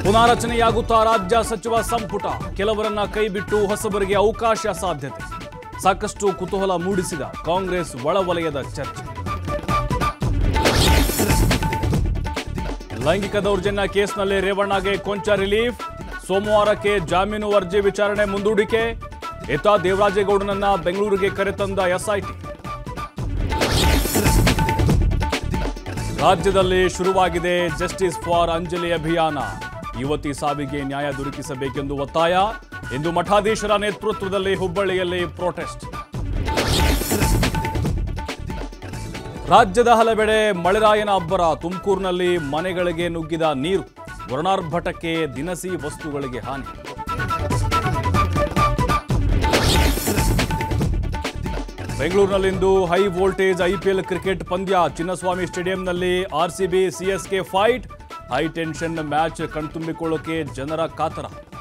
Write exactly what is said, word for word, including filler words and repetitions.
ಪುನಾರಚನೆಯಾಗುತ್ತಾ ರಾಜ್ಯ ಸಚಿವ ಸಂಪುಟ, ಕೆಲವರನ್ನ ಕೈಬಿಟ್ಟು ಹೊಸಬರಿಗೆ ಅವಕಾಶ ಸಾಧ್ಯತೆ. ಸಾಕಷ್ಟು ಕುತೂಹಲ ಮೂಡಿಸಿದ ಕಾಂಗ್ರೆಸ್ ಒಳವಲಯದ ಚರ್ಚೆ. ಲೈಂಗಿಕ ದೌರ್ಜನ್ಯ ಕೇಸ್ನಲ್ಲಿ ರೇವಣ್ಣಗೆ ಕೊಂಚ ರಿಲೀಫ್, ಸೋಮವಾರಕ್ಕೆ ಜಾಮೀನು ಅರ್ಜಿ ವಿಚಾರಣೆ ಮುಂದೂಡಿಕೆ. ಇತ್ತ ದೇವರಾಜೇಗೌಡನನ್ನ ಬೆಂಗಳೂರಿಗೆ ಕರೆತಂದ ಎಸ್ಐಟಿ. ರಾಜ್ಯದಲ್ಲಿ ಶುರುವಾಗಿದೆ ಜಸ್ಟಿಸ್ ಫಾರ್ ಅಂಜಲಿ ಅಭಿಯಾನ. ಯುವತಿ ಸಾವಿಗೆ ನ್ಯಾಯ ದೊರಕಿಸಬೇಕೆಂದು ಒತ್ತಾಯ. ಇಂದು ಮಠಾಧೀಶರ ನೇತೃತ್ವದಲ್ಲಿ ಹುಬ್ಬಳ್ಳಿಯಲ್ಲಿ ಪ್ರೊಟೆಸ್ಟ್. ರಾಜ್ಯದ ಹಲವೆಡೆ ಮಳೆರಾಯನ ಅಬ್ಬರ. ತುಮಕೂರಿನಲ್ಲಿ ಮನೆಗಳಿಗೆ ನುಗ್ಗಿದ ನೀರು, ವರ್ಣಾರ್ಭಟಕ್ಕೆ ದಿನಸಿ ವಸ್ತುಗಳಿಗೆ ಹಾನಿ. ಬೆಂಗಳೂರಿನಲ್ಲಿಂದು ಹೈ ವೋಲ್ಟೇಜ್ ಐಪಿಎಲ್ ಕ್ರಿಕೆಟ್ ಪಂದ್ಯ. ಚಿನ್ನಸ್ವಾಮಿ ಸ್ಟೇಡಿಯಂನಲ್ಲಿ RCB CSK fight. High tension match ಕಣ್ತುಂಬಿಕೊಳ್ಳೋಕೆ ಜನರ ಕಾತರ.